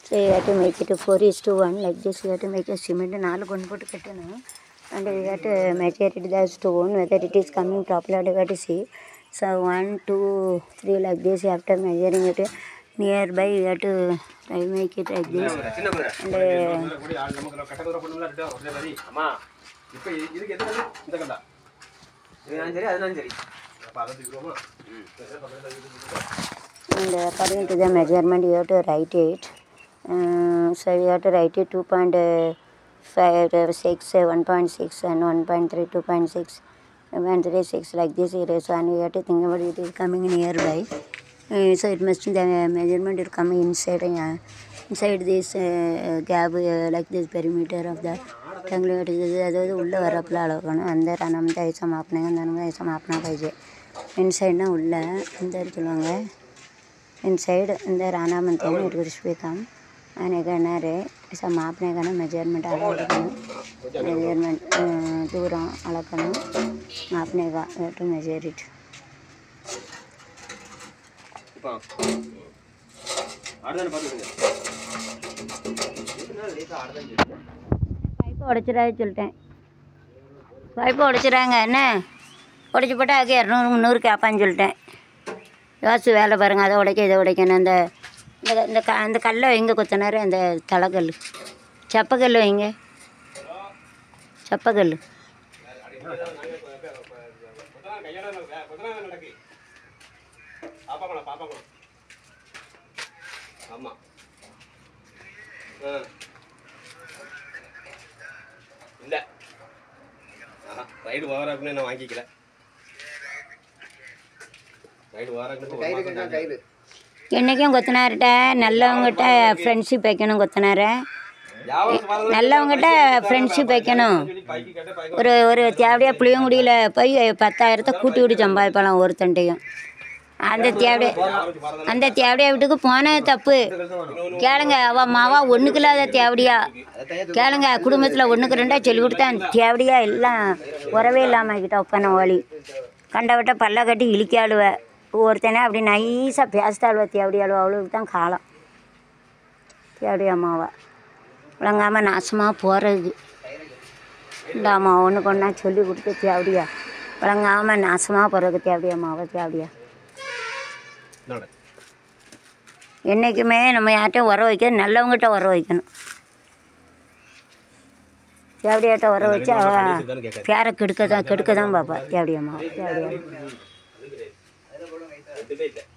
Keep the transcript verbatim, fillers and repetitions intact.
So you have to make it four is to one like this. You have to make a cement and all one put kattana, and you have to measure it the stone whether it is coming properly. You have to see. So one, two, three like this. You have to measuring it nearby. You have to try make it like this. And and according to the measurement you have to write it. Uh, so you have to write it two point five, six, one point six and one point three, two point six, one three six like this. So and you have to think about it is coming nearby. Uh, so it must be the measurement is coming inside uh, inside this uh, gap uh, like this perimeter of the triangle. अதாவது உள்ள வரப்பல அளக்கணும் அந்த நம்ம ஐசா மாப்பனங்க அந்த நம்ம ஐசா மாப்பனா பாய்जे inside ना உள்ள अंदर சொல்லுவாங்க inside अंदर आना मनते हैं it will become आने करना रे ऐसा मापने का ना measurement अलग करना measurement दूर अलग करना मापने का to measure it पाइप उड़च रहा है चलते हैं पाइप उड़च रहा है ना उड़च पटा आगे नूर नूर के अपन चलते हैं யோசிச்சு வேலை பாருங்கள் அதை உடைக்க இதை உடைக்கணும் அந்த இந்த இந்த க அந்த கல்லை வைங்க கொத்தனார் அந்த தலைக்கல் செப்பக்கல் வைங்க செப்பக்கல் இல்லை ரைடு ஓவர் அப்படின்னு நான் வாங்கிக்கல என்றைக்கும் கொத்தனார்கிட்ட நல்லவங்ககிட்ட ஃப்ரெண்ட்ஷிப் வைக்கணும் கொத்தனார நல்லவங்ககிட்ட ஃப்ரெண்ட்ஷிப் வைக்கணும் ஒரு ஒரு தேவையாக புளியங்குடியில் போய் பத்தாயிரத்தை கூட்டி விட்டு சம்பாதிப்பலாம் ஒருத்தண்டையும் அந்த தேவைய அந்த தேவடியா வீட்டுக்கு போனது தப்பு கேளுங்க அவள் மாவா ஒன்றுக்கு இல்லாத தேவடியா கேளுங்க குடும்பத்தில் ஒன்றுக்கு ரெண்டாக சொல்லி கொடுத்தா அந்த தேவடியா எல்லாம் உறவே இல்லாமல் ஆகிட்டா உப்பான ஓலி கண்டவிட்ட பல்ல கட்டி இழிக்காளுவ ஒருத்தனே அப்படி நைஸாக பேசிட்டாளுவ தேவடியாளுவ அவளுக்கு தான் காலம் தேவடியா அம்மாவா விளங்காமல் நாசமாக போகிறது இந்த அம்மா ஒன்றுக்கு ஒன்றா சொல்லி கொடுத்து தேவடியா விளங்காமல் நாசமாக போகிறது தேவடியா அம்மாவா தேவடியா என்றைக்குமே நம்ம யார்கிட்டையும் உரம் வைக்கணும் நல்லவங்ககிட்ட உரம் வைக்கணும் தேவடியாட்ட உரம் வச்சு அவள் பேரை கெடுக்க தான் கெடுக்க தான் பார்ப்பா தேவடியம்மா தேவடியா